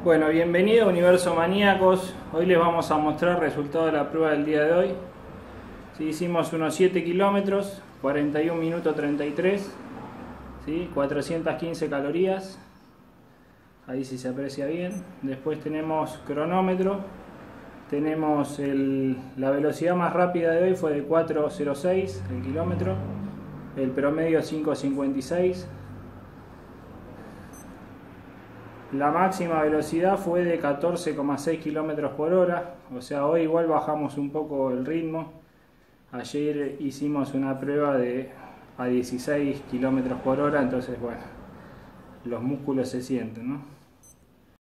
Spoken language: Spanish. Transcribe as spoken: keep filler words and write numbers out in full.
Bueno, bienvenido a Universo Maníacos. Hoy les vamos a mostrar el resultado de la prueba del día de hoy. Sí, hicimos unos siete kilómetros, cuarenta y un minutos treinta y tres, ¿sí? cuatrocientas quince calorías. Ahí sí se aprecia bien. Después tenemos cronómetro. Tenemos el, la velocidad más rápida de hoy fue de cuatro cero seis el kilómetro. El promedio cinco cincuenta y seis. La máxima velocidad fue de catorce coma seis kilómetros por hora, o sea, hoy igual bajamos un poco el ritmo. Ayer hicimos una prueba de a dieciséis kilómetros por hora, entonces bueno, los músculos se sienten, ¿no?